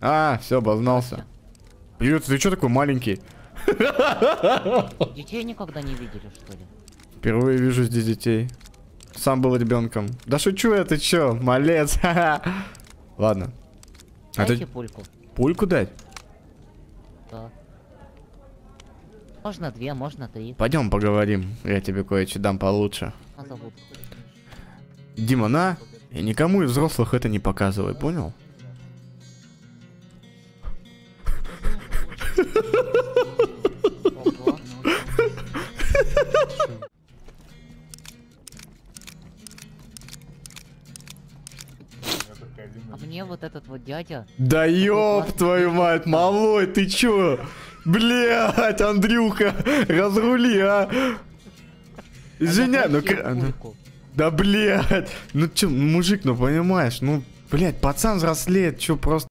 А, все, обознался. Привет, ты что такой маленький? Детей никогда не видели, что ли? Впервые вижу здесь детей. Сам был ребенком. Да шучу я, ты чё, малец. Ладно. Дайте пульку. Пульку дать? Да. Можно 2, можно 3. Пойдем поговорим. Я тебе кое-что дам получше. А зовут? Дима, на. И никому из взрослых это не показывай, понял? Ого. А мне вот этот вот дядя. Да ёб твою мать, малой, ты чё? Блять, Андрюха, разрули, а. Извиняй, ну... Да блять, ну чё, мужик, ну понимаешь, ну, блять, пацан взрослеет, чё просто...